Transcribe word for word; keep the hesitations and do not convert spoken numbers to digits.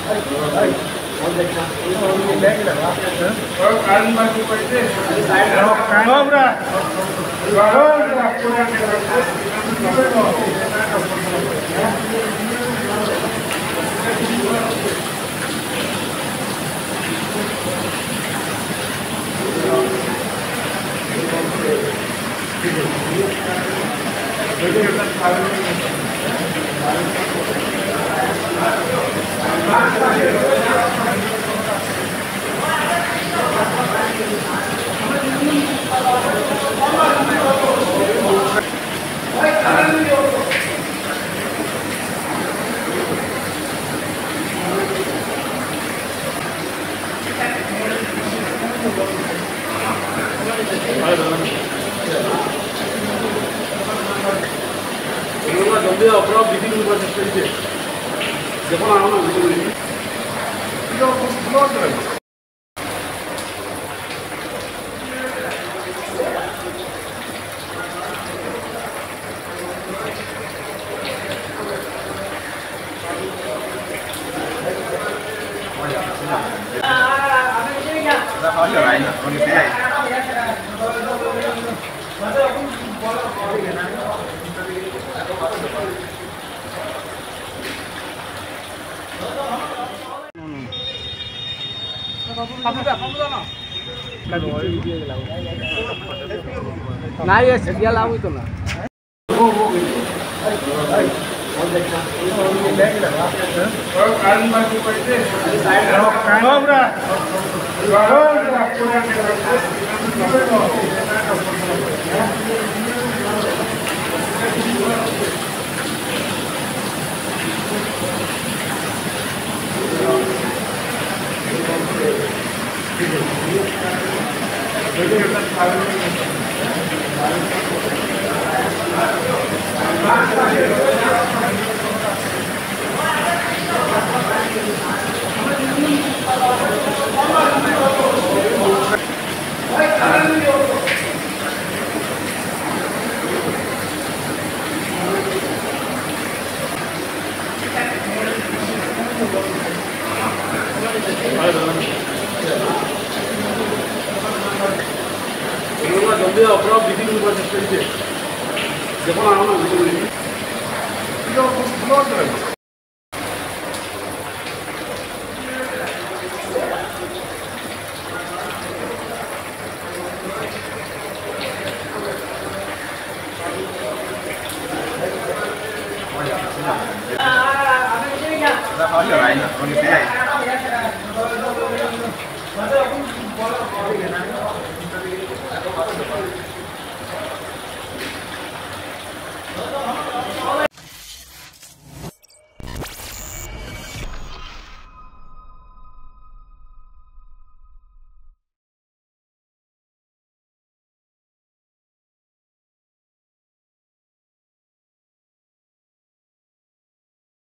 जल्दी अपना बिल्डिंग ऊपर से देखो ना ना जो ब्लॉक है khó trở lại còn cái này नाही सध्या लावू तो ना जल्दी अपना बिल्डिंग ऊपर से देखो ना ना जो ब्लॉक है khó trở lại còn cái này